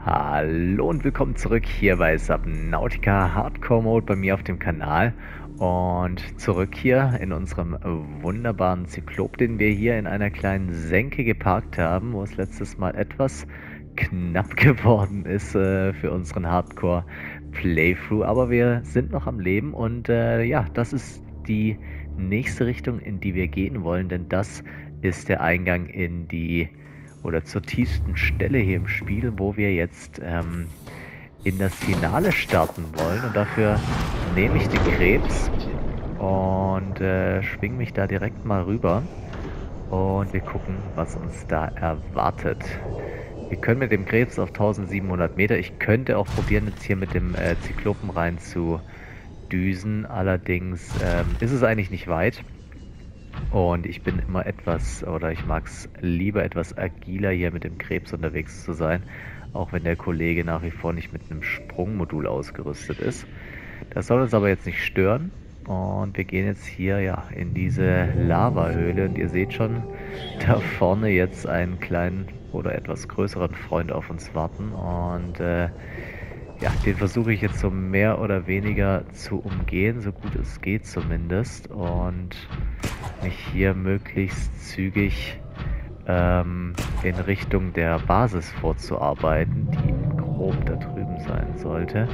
Hallo und willkommen zurück hier bei Subnautica Hardcore Mode bei mir auf dem Kanal und zurück hier in unserem wunderbaren Zyklop, den wir hier in einer kleinen Senke geparkt haben, wo es letztes Mal etwas knapp geworden ist für unseren Hardcore Playthrough, aber wir sind noch am Leben und ja, das ist die nächste Richtung, in die wir gehen wollen, denn das ist der Eingang in die oder zur tiefsten Stelle hier im Spiel, wo wir jetzt in das Finale starten wollen. Und dafür nehme ich den Krebs und schwinge mich da direkt mal rüber. Und wir gucken, was uns da erwartet. Wir können mit dem Krebs auf 1700 Meter. Ich könnte auch probieren, jetzt hier mit dem Zyklopen rein zu düsen. Allerdings ist es eigentlich nicht weit. Und ich bin immer etwas, oder ich mag es lieber etwas agiler hier mit dem Krebs unterwegs zu sein, auch wenn der Kollege nach wie vor nicht mit einem Sprungmodul ausgerüstet ist. Das soll uns aber jetzt nicht stören. Und wir gehen jetzt hier ja in diese Lavahöhle und ihr seht schon da vorne jetzt einen kleinen oder etwas größeren Freund auf uns warten. Und ja, den versuche ich jetzt so mehr oder weniger zu umgehen, so gut es geht zumindest. Und mich hier möglichst zügig in Richtung der Basis vorzuarbeiten, die grob da drüben sein sollte.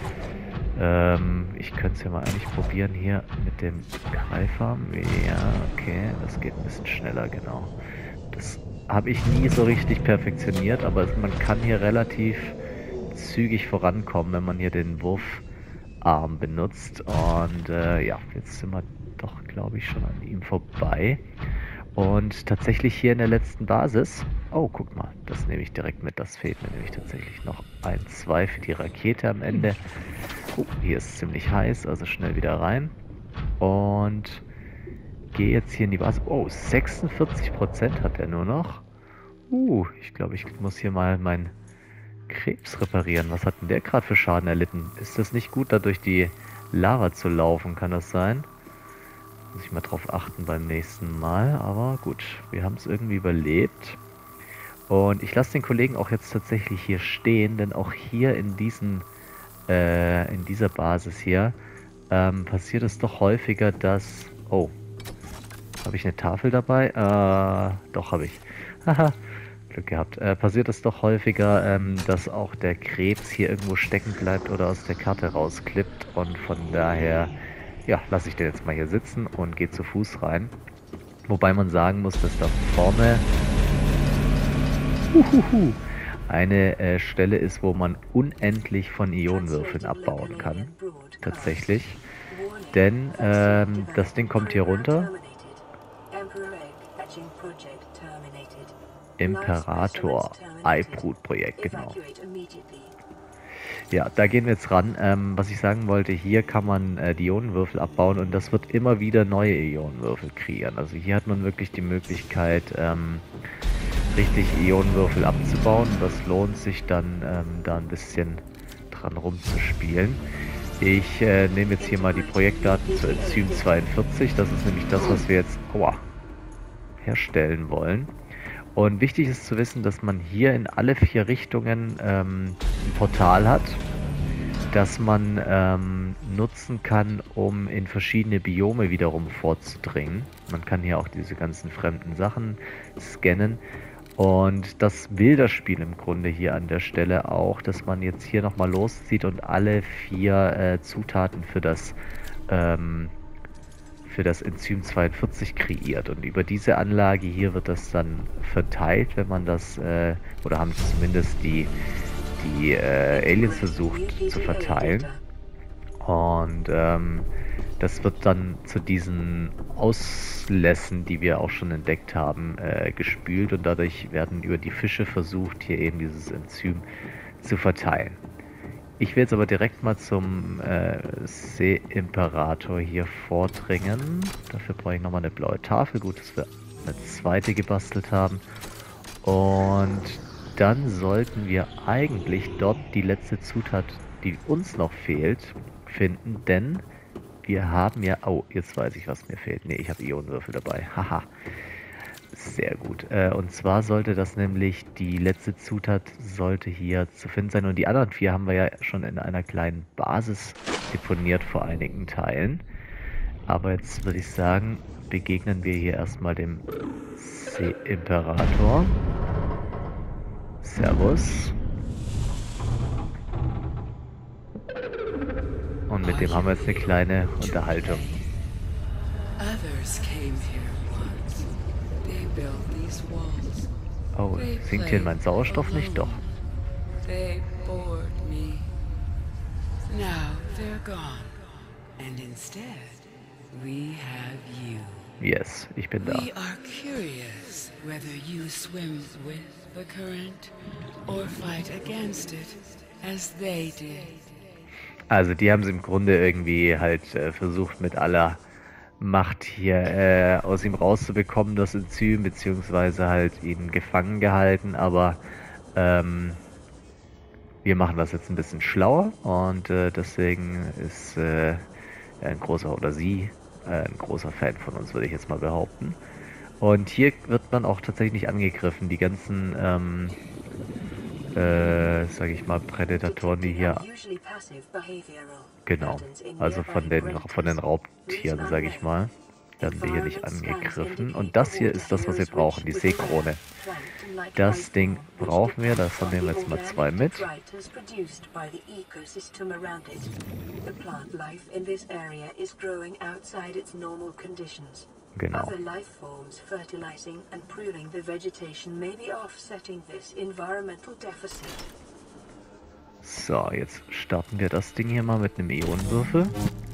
Ich könnte es ja mal eigentlich probieren hier mit dem Greifarm. Ja, okay, das geht ein bisschen schneller, genau. Das habe ich nie so richtig perfektioniert, aber man kann hier relativ zügig vorankommen, wenn man hier den Wurfarm benutzt. Und ja, jetzt sind wir doch, glaube ich, schon an ihm vorbei. Und tatsächlich hier in der letzten Basis, oh, guck mal, das nehme ich direkt mit, das fehlt mir nämlich tatsächlich noch 2 für die Rakete am Ende. Oh, hier ist es ziemlich heiß, also schnell wieder rein. Und gehe jetzt hier in die Basis. Oh, 46% hat er nur noch. Ich glaube, ich muss hier mal meinen Krebs reparieren. Was hat denn der gerade für Schaden erlitten? Ist das nicht gut, da durch die Lava zu laufen? Kann das sein? Muss ich mal drauf achten beim nächsten Mal. Aber gut, wir haben es irgendwie überlebt. Und ich lasse den Kollegen auch jetzt tatsächlich hier stehen, denn auch hier in dieser Basis hier passiert es doch häufiger, dass... Oh, habe ich eine Tafel dabei? Doch, habe ich. Haha. Glück gehabt. Passiert es doch häufiger, dass auch der Krebs hier irgendwo stecken bleibt oder aus der Karte rausklippt. Und von daher, ja, lasse ich den jetzt mal hier sitzen und gehe zu Fuß rein. Wobei man sagen muss, dass da vorne eine Stelle ist, wo man unendlich von Ionenwürfeln abbauen kann. Tatsächlich. Denn das Ding kommt hier runter. Imperator Eibrut-Projekt, genau. Ja, da gehen wir jetzt ran. Was ich sagen wollte, hier kann man die Ionenwürfel abbauen und das wird immer wieder neue Ionenwürfel kreieren. Also hier hat man wirklich die Möglichkeit, richtig Ionenwürfel abzubauen. Das lohnt sich dann, da ein bisschen dran rumzuspielen. Ich nehme jetzt hier mal die Projektdaten zu Enzym 42. Das ist nämlich das, was wir jetzt herstellen wollen. Und wichtig ist zu wissen, dass man hier in alle 4 Richtungen ein Portal hat, das man nutzen kann, um in verschiedene Biome wiederum vorzudringen. Man kann hier auch diese ganzen fremden Sachen scannen. Und das will das Spiel im Grunde hier an der Stelle auch, dass man jetzt hier nochmal loszieht und alle 4 Zutaten für das Enzym 42 kreiert. Und über diese Anlage hier wird das dann verteilt, wenn man das, oder haben zumindest die Aliens versucht zu verteilen. Und das wird dann zu diesen Auslässen, die wir auch schon entdeckt haben, gespült. Und dadurch werden über die Fische versucht, hier eben dieses Enzym zu verteilen. Ich will jetzt aber direkt mal zum See-Imperator hier vordringen. Dafür brauche ich nochmal eine blaue Tafel. Gut, dass wir eine zweite gebastelt haben. Und dann sollten wir eigentlich dort die letzte Zutat, die uns noch fehlt, finden. Denn wir haben ja... Oh, jetzt weiß ich, was mir fehlt. Ne, ich habe Ionenwürfel dabei. Haha. Sehr gut. Und zwar sollte das nämlich, die letzte Zutat sollte hier zu finden sein. Und die anderen 4 haben wir ja schon in einer kleinen Basis deponiert vor einigen Teilen. Aber jetzt würde ich sagen, begegnen wir hier erstmal dem Imperator. Servus. Und mit dem haben wir jetzt eine kleine Unterhaltung. Oh, sinkt hier mein Sauerstoff nicht? Doch. Yes, ich bin da. Also die haben es im Grunde irgendwie halt versucht mit aller Macht hier aus ihm rauszubekommen, das Enzym, beziehungsweise halt ihn gefangen gehalten, aber wir machen das jetzt ein bisschen schlauer und deswegen ist ein großer, oder sie, ein großer Fan von uns, würde ich jetzt mal behaupten. Und hier wird man auch tatsächlich nicht angegriffen. Die ganzen, sage ich mal, Prädatoren, die hier... Genau, also von den Raubtieren, sage ich mal, werden wir hier nicht angegriffen. Und das hier ist das, was wir brauchen, die Seekrone. Das Ding brauchen wir, davon nehmen wir jetzt mal 2 mit. Genau. So, jetzt starten wir das Ding hier mal mit einem Ionenwürfel.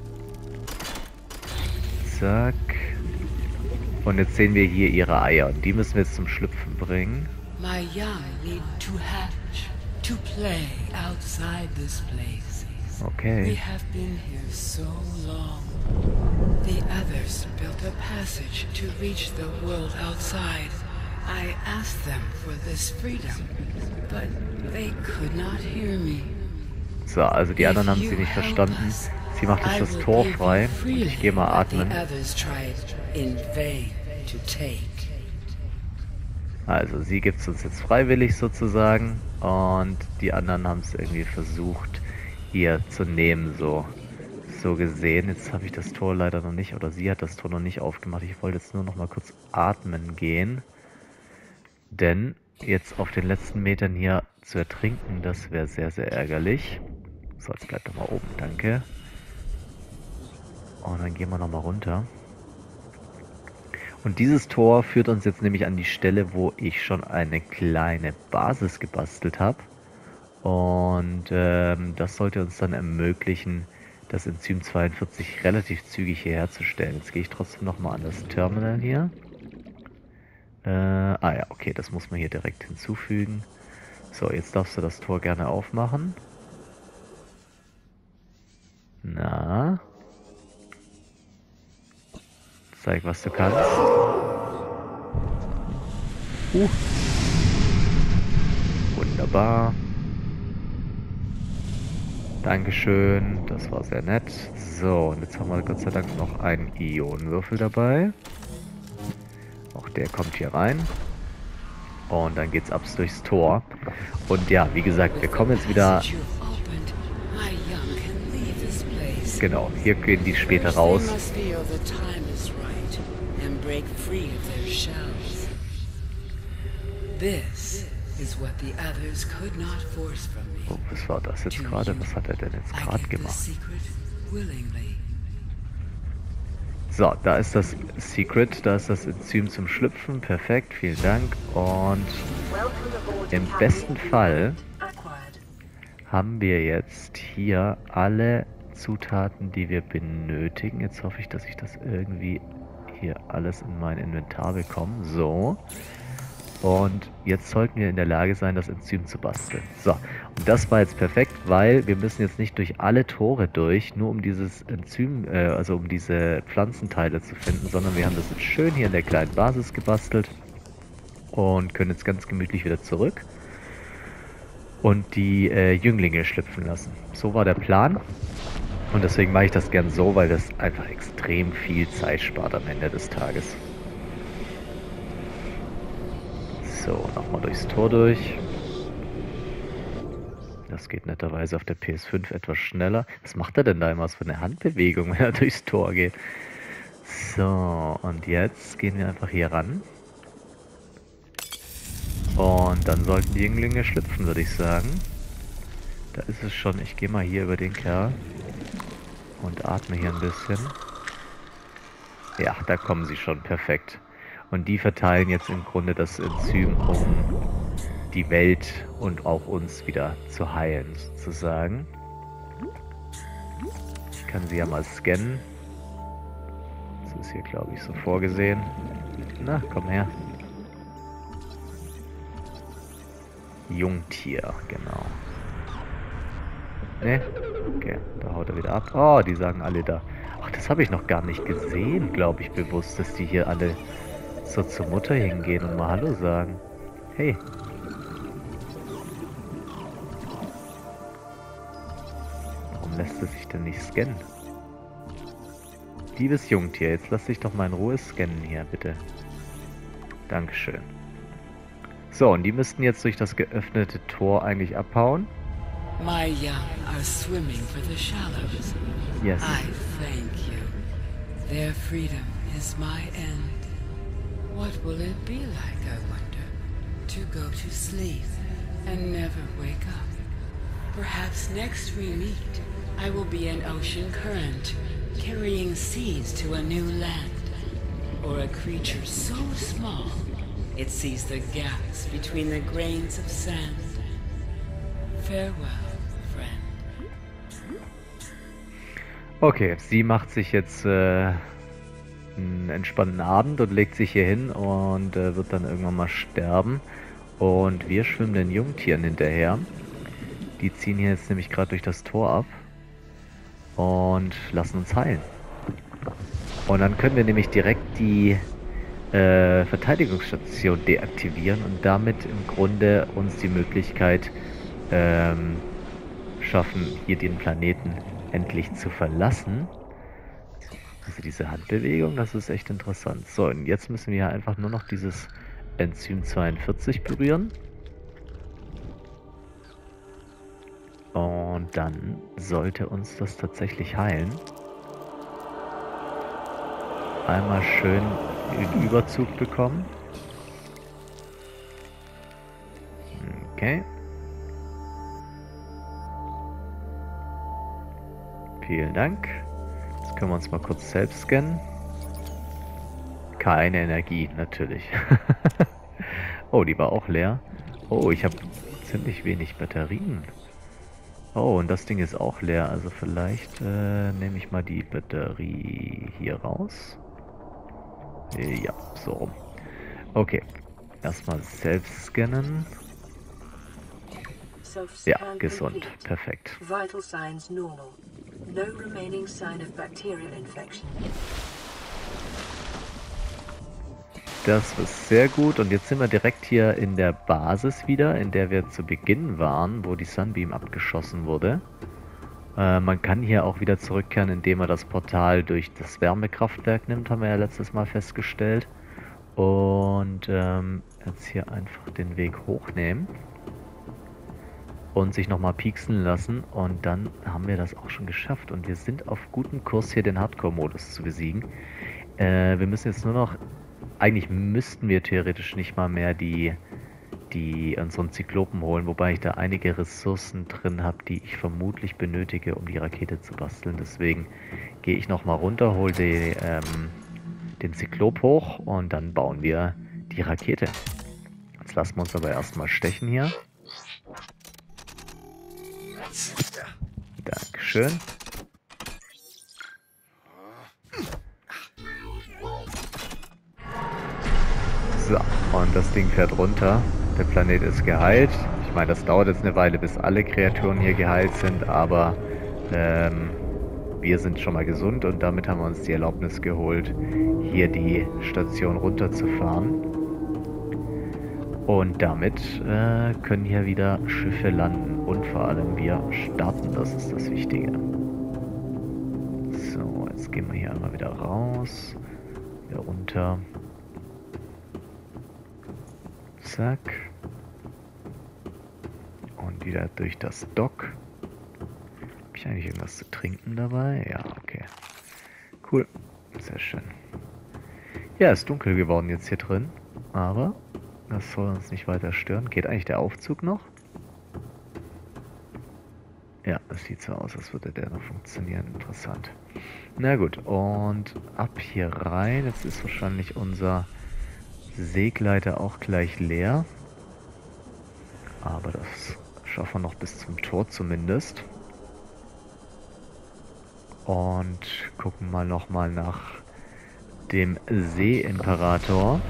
Zack. Und jetzt sehen wir hier ihre Eier. Und die müssen wir jetzt zum Schlüpfen bringen. My young need to hatch, to play outside this place. Okay. We have been here so long. The others built a passage to reach the world outside. I asked them for this freedom, but they could not hear me. So, also die anderen haben sie nicht verstanden. Sie macht jetzt das Tor frei. Ich gehe mal atmen. Also sie gibt es uns jetzt freiwillig sozusagen und die anderen haben es irgendwie versucht hier zu nehmen, so gesehen. Jetzt habe ich das Tor leider noch nicht, oder sie hat das Tor noch nicht aufgemacht. Ich wollte jetzt nur noch mal kurz atmen gehen, denn jetzt auf den letzten Metern hier zu ertrinken, das wäre sehr, sehr ärgerlich. So, jetzt bleibt doch mal oben, danke. Und dann gehen wir noch mal runter. Und dieses Tor führt uns jetzt nämlich an die Stelle, wo ich schon eine kleine Basis gebastelt habe. Und das sollte uns dann ermöglichen, das Enzym 42 relativ zügig hierher zu stellen. Jetzt gehe ich trotzdem nochmal an das Terminal hier. Ja, okay, das muss man hier direkt hinzufügen. So, jetzt darfst du das Tor gerne aufmachen. Na? Zeig, was du kannst. Wunderbar. Dankeschön, das war sehr nett. So, und jetzt haben wir Gott sei Dank noch einen Ionenwürfel dabei. Auch der kommt hier rein. Und dann geht's ab durchs Tor. Und ja, wie gesagt, wir kommen jetzt wieder... Genau, hier gehen die später raus. Oh, was war das jetzt gerade? Was hat er denn jetzt gerade gemacht? So, da ist das Secret, da ist das Enzym zum Schlüpfen. Perfekt, vielen Dank. Und im besten Fall haben wir jetzt hier alle Zutaten, die wir benötigen. Jetzt hoffe ich, dass ich das irgendwie hier alles in mein Inventar bekomme. So. Und jetzt sollten wir in der Lage sein, das Enzym zu basteln. So, und das war jetzt perfekt, weil wir müssen jetzt nicht durch alle Tore durch, nur um dieses Enzym, also um diese Pflanzenteile zu finden, sondern wir haben das jetzt schön hier in der kleinen Basis gebastelt und können jetzt ganz gemütlich wieder zurück und die Jünglinge schlüpfen lassen. So war der Plan. Und deswegen mache ich das gern so, weil das einfach extrem viel Zeit spart am Ende des Tages. So, nochmal durchs Tor durch. Das geht netterweise auf der PS5 etwas schneller. Was macht er denn da immer für eine Handbewegung, wenn er durchs Tor geht? So, und jetzt gehen wir einfach hier ran. Und dann sollten die Jünglinge schlüpfen, würde ich sagen. Da ist es schon. Ich gehe mal hier über den Kerl und atme hier ein bisschen. Ja, da kommen sie schon. Perfekt. Und die verteilen jetzt im Grunde das Enzym, um die Welt und auch uns wieder zu heilen, sozusagen. Ich kann sie ja mal scannen. Das ist hier, glaube ich, so vorgesehen. Na, komm her. Jungtier, genau. Ne? Okay, da haut er wieder ab. Oh, die sagen alle da. Ach, das habe ich noch gar nicht gesehen, glaube ich, bewusst, dass die hier alle so zur Mutter hingehen und mal Hallo sagen. Hey. Warum lässt es sich denn nicht scannen? Liebes Jungtier, jetzt lass dich doch mal in Ruhe scannen hier, bitte. Dankeschön. So, und die müssten jetzt durch das geöffnete Tor eigentlich abhauen. My young are swimming for the shallows. Yes. I thank you. Their freedom is my end. What will it be like, I wonder, to go to sleep and never wake up? Perhaps next we meet, I will be an ocean current, carrying seeds to a new land. Or a creature so small, it sees the gaps between the grains of sand. Farewell, friend. Okay, sie macht sich jetzt einen entspannten Abend und legt sich hier hin und wird dann irgendwann mal sterben. Und wir schwimmen den Jungtieren hinterher. Die ziehen hier jetzt nämlich gerade durch das Tor ab und lassen uns heilen. Und dann können wir nämlich direkt die Verteidigungsstation deaktivieren und damit im Grunde uns die Möglichkeit schaffen, hier den Planeten endlich zu verlassen. Also diese Handbewegung, das ist echt interessant. So, und jetzt müssen wir einfach nur noch dieses Enzym 42 berühren. Und dann sollte uns das tatsächlich heilen. Einmal schön den Überzug bekommen. Okay. Vielen Dank. Jetzt können wir uns mal kurz selbst scannen. Keine Energie, natürlich. Oh, die war auch leer. Oh, ich habe ziemlich wenig Batterien. Oh, und das Ding ist auch leer. Also vielleicht nehme ich mal die Batterie hier raus. Ja, so rum. Okay. Erstmal selbst scannen. Ja, gesund. Perfekt. Vital signs normal. No remaining sign of bacterial infection. Das ist sehr gut. Und jetzt sind wir direkt hier in der Basis wieder, in der wir zu Beginn waren, wo die Sunbeam abgeschossen wurde. Man kann hier auch wieder zurückkehren, indem man das Portal durch das Wärmekraftwerk nimmt, haben wir ja letztes Mal festgestellt. Und jetzt hier einfach den Weg hochnehmen. Und sich nochmal pieksen lassen. Und dann haben wir das auch schon geschafft. Und wir sind auf gutem Kurs, hier den Hardcore-Modus zu besiegen. Wir müssen jetzt nur noch... Eigentlich müssten wir theoretisch nicht mal mehr unseren Zyklopen holen, wobei ich da einige Ressourcen drin habe, die ich vermutlich benötige, um die Rakete zu basteln. Deswegen gehe ich nochmal runter, hole den Zyklop hoch und dann bauen wir die Rakete. Jetzt lassen wir uns aber erstmal stechen hier. Dankeschön. So, und das Ding fährt runter. Der Planet ist geheilt. Ich meine, das dauert jetzt eine Weile, bis alle Kreaturen hier geheilt sind, aber wir sind schon mal gesund und damit haben wir uns die Erlaubnis geholt, hier die Station runterzufahren. Und damit können hier wieder Schiffe landen und vor allem wir starten, das ist das Wichtige. So, jetzt gehen wir hier einmal wieder raus, wieder runter. Zack. Und wieder durch das Dock. Habe ich eigentlich irgendwas zu trinken dabei? Ja, okay. Cool. Sehr schön. Ja, ist dunkel geworden jetzt hier drin. Aber das soll uns nicht weiter stören. Geht eigentlich der Aufzug noch? Ja, das sieht so aus, als würde der noch funktionieren. Interessant. Na gut, und ab hier rein. Jetzt ist wahrscheinlich unser Seegleiter auch gleich leer. Aber das schaffen wir noch bis zum Tor zumindest. Und gucken mal nochmal nach dem Seeimperator.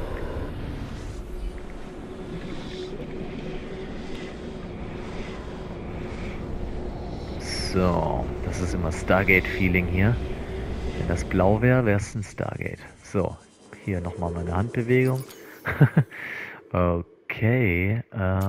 So, das ist immer Stargate-Feeling hier. Wenn das blau wäre, wäre es ein Stargate. So, hier nochmal meine Handbewegung. Okay,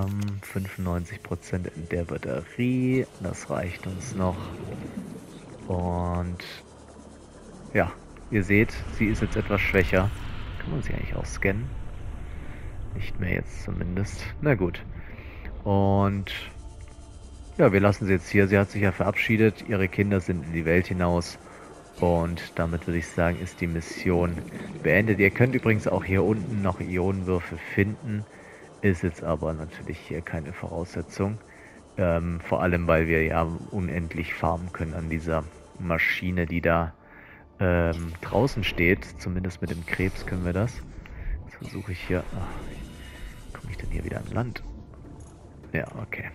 95% in der Batterie. Das reicht uns noch. Und ja, ihr seht, sie ist jetzt etwas schwächer. Kann man sie eigentlich auch scannen? Nicht mehr jetzt zumindest. Na gut. Und ja, wir lassen sie jetzt hier. Sie hat sich ja verabschiedet. Ihre Kinder sind in die Welt hinaus. Und damit würde ich sagen, ist die Mission beendet. Ihr könnt übrigens auch hier unten noch Ionenwürfel finden. Ist jetzt aber natürlich hier keine Voraussetzung. Vor allem, weil wir ja unendlich farmen können an dieser Maschine, die da draußen steht. Zumindest mit dem Krebs können wir das. Jetzt versuche ich hier... komme ich denn hier wieder an Land? Ja, okay.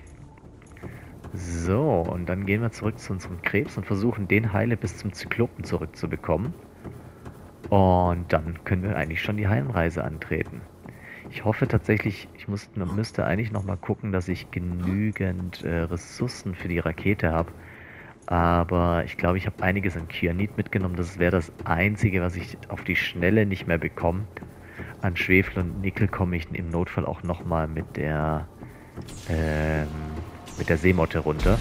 So, und dann gehen wir zurück zu unserem Krebs und versuchen, den heile bis zum Zyklopen zurückzubekommen. Und dann können wir eigentlich schon die Heimreise antreten. Ich hoffe tatsächlich, müsste eigentlich nochmal gucken, dass ich genügend Ressourcen für die Rakete habe. Aber ich glaube, ich habe einiges an Kyanit mitgenommen. Das wäre das Einzige, was ich auf die Schnelle nicht mehr bekomme. An Schwefel und Nickel komme ich im Notfall auch nochmal mit der Seemotte runter.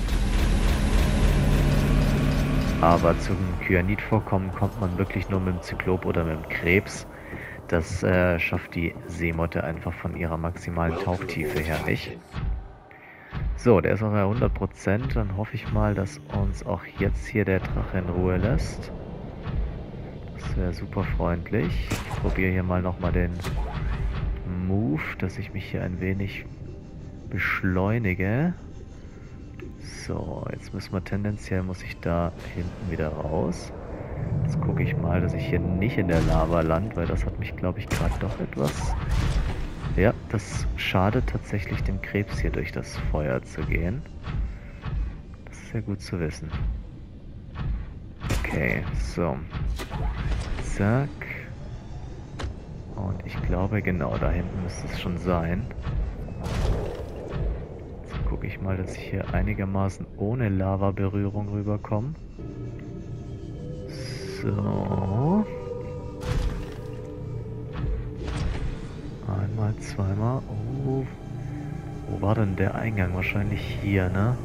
Aber zum Kyanitvorkommen kommt man wirklich nur mit dem Zyklop oder mit dem Krebs. Das schafft die Seemotte einfach von ihrer maximalen Tauchtiefe her nicht. So, der ist auch bei 100%. Dann hoffe ich mal, dass uns auch jetzt hier der Drache in Ruhe lässt. Das wäre super freundlich. Ich probiere hier mal nochmal den Move, dass ich mich hier ein wenig beschleunige. So, jetzt muss ich da hinten wieder raus. Jetzt gucke ich mal, dass ich hier nicht in der Lava lande, weil das hat mich, glaube ich, gerade doch etwas... Ja, das schadet tatsächlich dem Krebs hier durch das Feuer zu gehen. Das ist ja gut zu wissen. Okay, so. Zack. Und ich glaube, genau, da hinten müsste es schon sein. Jetzt gucke ich mal, dass ich hier einigermaßen ohne Lava-Berührung rüberkomme. So. Einmal, zweimal. Oh. Wo war denn der Eingang? Wahrscheinlich hier, ne?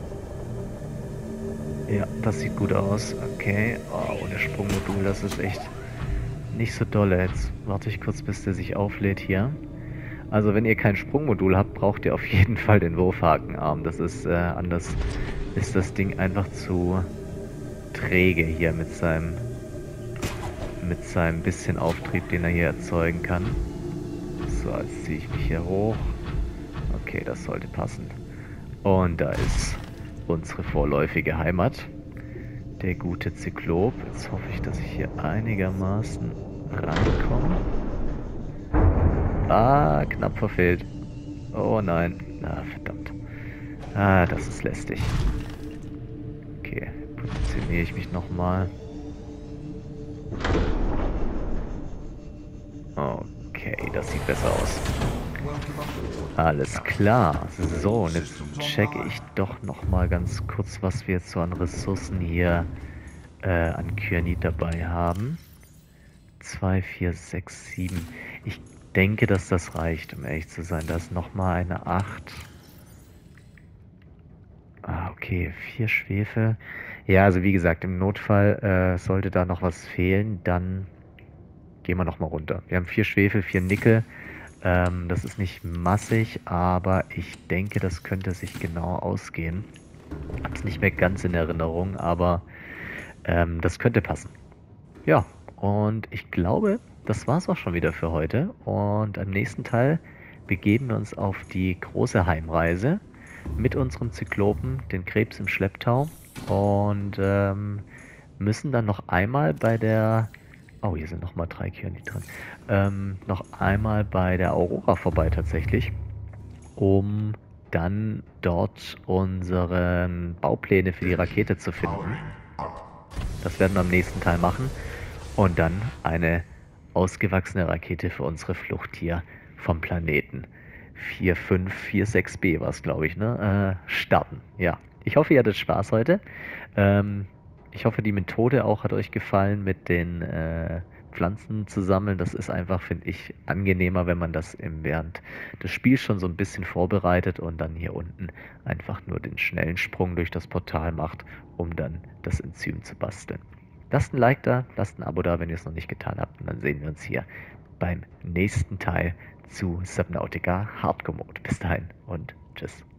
Ja, das sieht gut aus. Okay. Oh, ohne Sprungmodul, das ist echt nicht so dolle. Jetzt warte ich kurz, bis der sich auflädt hier. Also wenn ihr kein Sprungmodul habt, braucht ihr auf jeden Fall den Wurfhakenarm. Das ist, anders ist das Ding einfach zu träge hier mit seinem bisschen Auftrieb, den er hier erzeugen kann. So, jetzt ziehe ich mich hier hoch. Okay, das sollte passen. Und da ist unsere vorläufige Heimat. Der gute Zyklop. Jetzt hoffe ich, dass ich hier einigermaßen rankomme. Ah, knapp verfehlt. Oh nein. Ah, verdammt. Ah, das ist lästig. Okay, positioniere ich mich nochmal. Okay, das sieht besser aus. Alles klar. So, und jetzt checke ich doch nochmal ganz kurz, was wir jetzt so an Ressourcen hier an Kyanit dabei haben. 2, 4, 6, 7. Ich denke, dass das reicht, um ehrlich zu sein. Da ist nochmal eine 8. Ah, okay, 4 Schwefel. Ja, also wie gesagt, im Notfall sollte da noch was fehlen, dann gehen wir nochmal runter. Wir haben 4 Schwefel, 4 Nickel. Das ist nicht massig, aber ich denke, das könnte sich genau ausgehen. Hab's nicht mehr ganz in Erinnerung, aber das könnte passen. Ja, und ich glaube, das war's auch schon wieder für heute. Und am nächsten Teil begeben wir uns auf die große Heimreise mit unserem Zyklopen, den Krebs im Schlepptau. Und müssen dann noch einmal bei der... Oh, hier sind nochmal 3 Kerne drin. Noch einmal bei der Aurora vorbei tatsächlich, um dann dort unsere Baupläne für die Rakete zu finden. Das werden wir am nächsten Teil machen. Und dann eine ausgewachsene Rakete für unsere Flucht hier vom Planeten 4546b war es, glaube ich, ne? Starten. Ja, ich hoffe, ihr hattet Spaß heute. Ich hoffe, die Methode auch hat euch gefallen mit den Pflanzen zu sammeln. Das ist einfach, finde ich, angenehmer, wenn man das während des Spiels schon so ein bisschen vorbereitet und dann hier unten einfach nur den schnellen Sprung durch das Portal macht, um dann das Enzym zu basteln. Lasst ein Like da, lasst ein Abo da, wenn ihr es noch nicht getan habt. Und dann sehen wir uns hier beim nächsten Teil zu Subnautica Hardcore Mode. Bis dahin und tschüss.